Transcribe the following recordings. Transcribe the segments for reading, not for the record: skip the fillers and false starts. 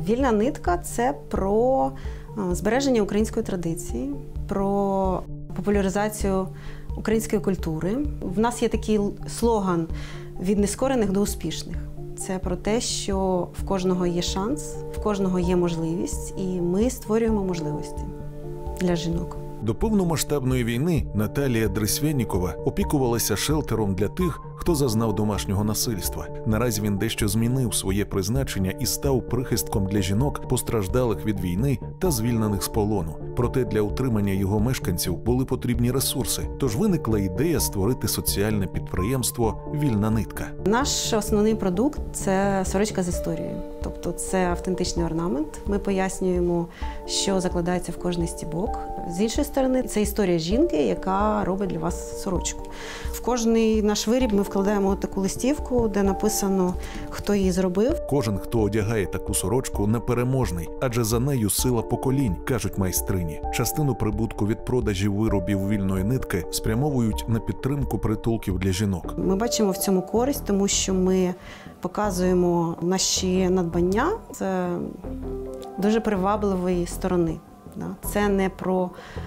Вільна нитка – це про збереження української традиції, про популяризацію української культури. В нас є такий слоган «Від нескорених до успішних». Це про те, що в кожного є шанс, в кожного є можливість, і ми створюємо можливості для жінок. До повномасштабної війни Наталія Дресвєнікова опікувалася шелтером для тих, хто зазнав домашнього насильства. Наразі він дещо змінив своє призначення і став прихистком для жінок, постраждалих від війни та звільнених з полону. Проте для утримання його мешканців були потрібні ресурси, тож виникла ідея створити соціальне підприємство «Вільна нитка». Наш основний продукт – це сорочка з історією. Тобто це автентичний орнамент. Ми пояснюємо, що закладається в кожний стібок. З іншої сторони, це історія жінки, яка робить для вас сорочку. В кожний наш виріб ми вкладаємо таку листівку, де написано, хто її зробив. Кожен, хто одягає таку сорочку, непереможний, адже за нею сила поколінь, кажуть майстрині. Частину прибутку від продажів виробів вільної нитки спрямовують на підтримку притулків для жінок. Ми бачимо в цьому користь, тому що ми показуємо наші надбання з дуже привабливої сторони. Це не про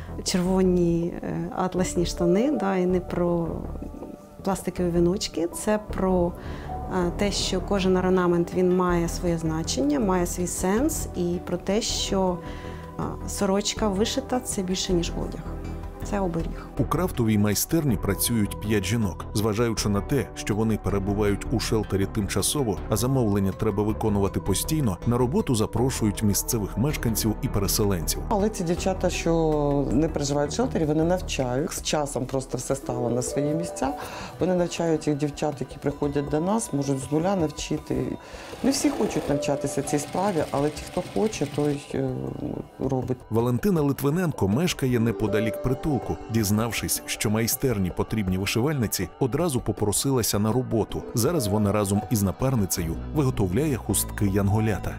червоні атласні штани, і не про пластикові віночки, це про те, що кожен орнамент він має своє значення, має свій сенс, і про те, що сорочка вишита – це більше, ніж одяг. Це оберіг. У крафтовій майстерні працюють 5 жінок. Зважаючи на те, що вони перебувають у шелтері тимчасово, а замовлення треба виконувати постійно, на роботу запрошують місцевих мешканців і переселенців. Але ці дівчата, що не проживають в шелтері, вони навчають. З часом просто все стало на свої місця. Вони навчають тих дівчат, які приходять до нас, можуть з нуля навчити. Не всі хочуть навчатися цій справі, але ті, хто хоче, той робить. Валентина Литвиненко мешкає неподалік притулку. Дізнавшись, що майстерні потрібні вишивальниці, одразу попросилася на роботу. Зараз вона разом із напарницею виготовляє хустки янголята.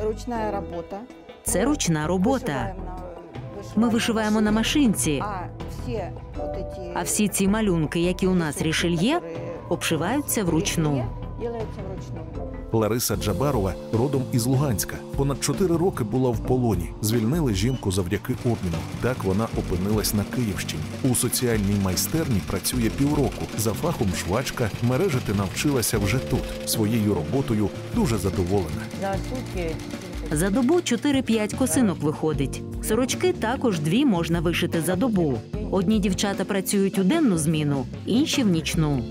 Це ручна робота. Ми вишиваємо на машинці, а всі ці малюнки, які у нас рішельє, обшиваються вручну. Лариса Джабарова родом із Луганська. Понад 4 роки була в полоні. Звільнили жінку завдяки обміну. Так вона опинилась на Київщині. У соціальній майстерні працює півроку. За фахом швачка, мережити навчилася вже тут. Своєю роботою дуже задоволена. За добу 4-5 косинок виходить. Сорочки також 2 можна вишити за добу. Одні дівчата працюють у денну зміну, інші – в нічну.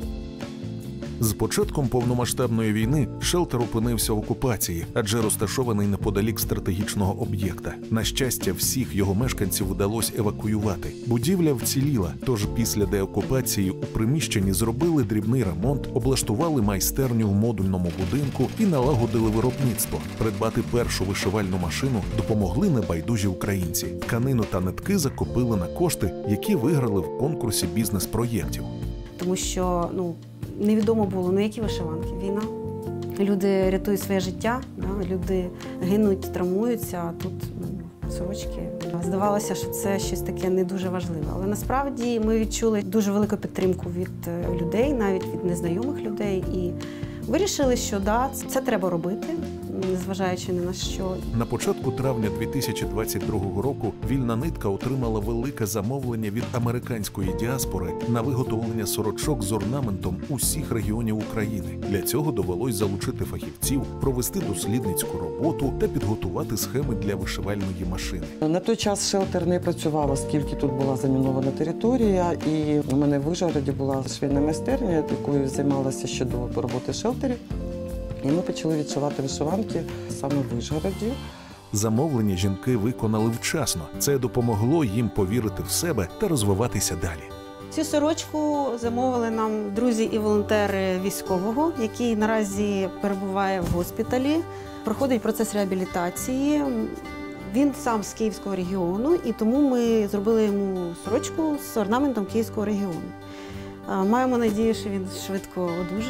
З початком повномасштабної війни шелтер опинився в окупації, адже розташований неподалік стратегічного об'єкта. На щастя, всіх його мешканців вдалося евакуювати. Будівля вціліла, тож після деокупації у приміщенні зробили дрібний ремонт, облаштували майстерню в модульному будинку і налагодили виробництво. Придбати першу вишивальну машину допомогли небайдужі українці. Тканину та нитки закупили на кошти, які виграли в конкурсі бізнес-проєктів. Тому що, невідомо було, які вишиванки. Війна. Люди рятують своє життя, люди гинуть, травмуються, а тут сорочки. Здавалося, що це щось таке не дуже важливе. Але насправді ми відчули дуже велику підтримку від людей, навіть від незнайомих людей. І вирішили, що це треба робити, незважаючи ні на що. На початку травня 2022 року «Вільна нитка» отримала велике замовлення від американської діаспори на виготовлення сорочок з орнаментом усіх регіонів України. Для цього довелось залучити фахівців, провести дослідницьку роботу та підготувати схеми для вишивальної машини. На той час шелтер не працював, оскільки тут була замінована територія, і у мене в Вишгороді була швейна майстерня, якою займалася ще до роботи в шелтері. І ми почали відшивати вишиванки саме в Вишгороді. Замовлення жінки виконали вчасно. Це допомогло їм повірити в себе та розвиватися далі. Цю сорочку замовили нам друзі і волонтери військового, який наразі перебуває в госпіталі, проходить процес реабілітації. Він сам з Київського регіону, і тому ми зробили йому сорочку з орнаментом Київського регіону. Маємо надію, що він швидко одужає.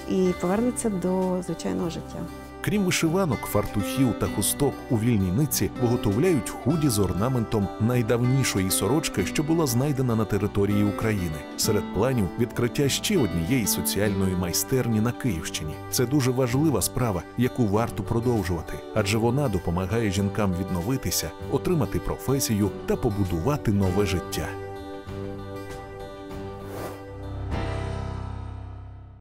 і повернеться до звичайного життя. Крім вишиванок, фартухів та хусток, у Вільній Ниці виготовляють худі з орнаментом найдавнішої сорочки, що була знайдена на території України. Серед планів відкриття ще однієї соціальної майстерні на Київщині. Це дуже важлива справа, яку варто продовжувати, адже вона допомагає жінкам відновитися, отримати професію та побудувати нове життя.